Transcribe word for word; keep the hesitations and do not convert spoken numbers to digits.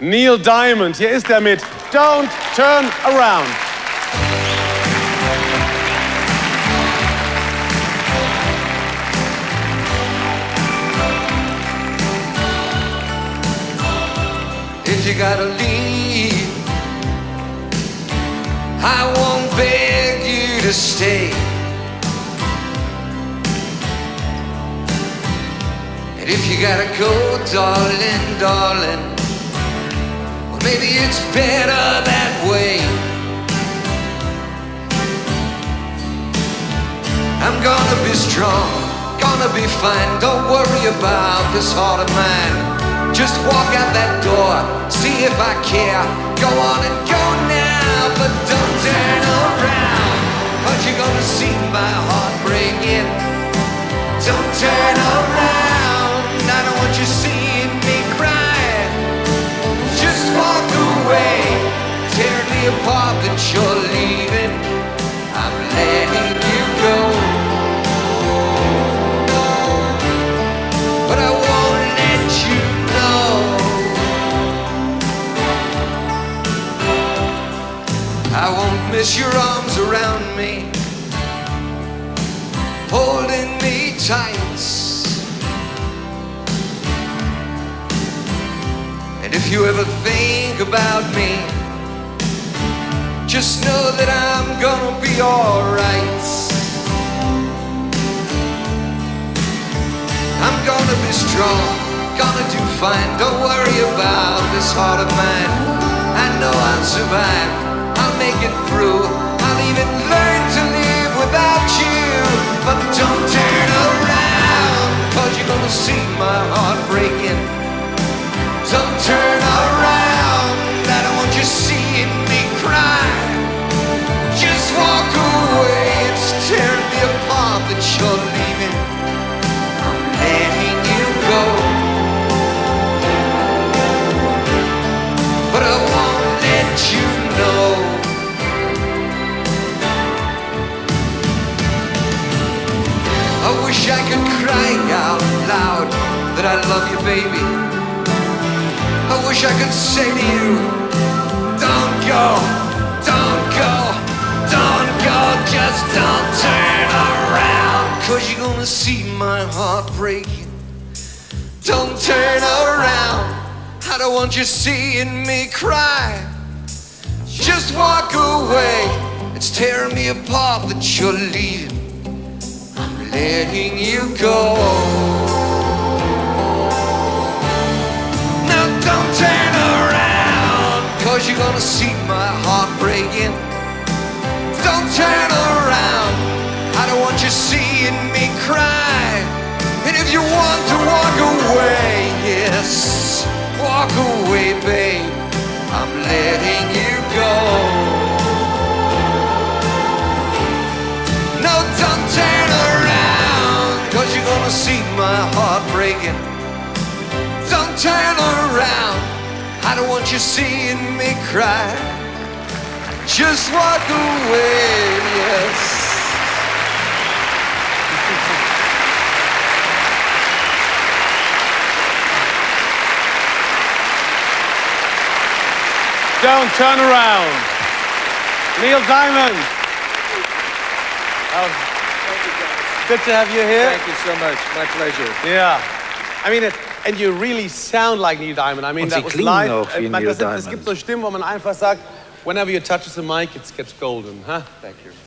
Neil Diamond. Hier ist er mit Don't Turn Around. If you gotta leave, I won't beg you to stay. And if you gotta go, darling, darling, well, maybe it's better that way. I'm gonna be strong, gonna be fine. Don't worry about this heart of mine. Just walk out that door, see if I care. Go on and go now, but don't turn around, 'cause you're gonna see my heart breaking. Don't turn around, I don't want you seeing me cry. Just walk away, tear me apart that you're leaving. I'm letting you go, but I won't let you know. I won't miss your arms around me, holding me tight. And if you ever think about me, just know that I'm gonna be alright. I'm gonna be strong, gonna do fine. Don't worry about this heart of mine. I know I'll survive, I'll make it through. I'll even learn to live without you. But don't turn around, 'cause you're gonna see my heart breaking. Don't turn around, I don't want you seeing me cry. Just walk away, it's tearing me apart that you're leaving. I'm letting you go, but I won't let you know. I wish I could cry out loud that I love you, baby. I wish I could say to you, don't go, don't go, don't go, just don't turn around, 'cause you're gonna see my heart breaking. Don't turn around, I don't want you seeing me cry. Just walk away, it's tearing me apart that you're leaving. I'm letting you go. Now don't turn around, 'cause you're gonna see my heart breaking. Don't turn around, I don't want you seeing me cry. And if you want to walk away, yes, walk away, babe, I'm letting you go. No, don't turn around, 'cause you're gonna see my heart breaking. Don't turn around, I don't want you seeing me cry. Just walk away, yes. Don't turn around. Neil Diamond. Oh, good to have you here. Thank you so much. My pleasure. Yeah. I mean, it, and you really sound like Neil Diamond. I mean, Und that Sie was klingen live. auch wie Ich meine, Neil das sind- Es Diamond. gibt so Stimmen, wo man einfach sagt, whenever you touch the mic, it gets golden. Huh? Thank you.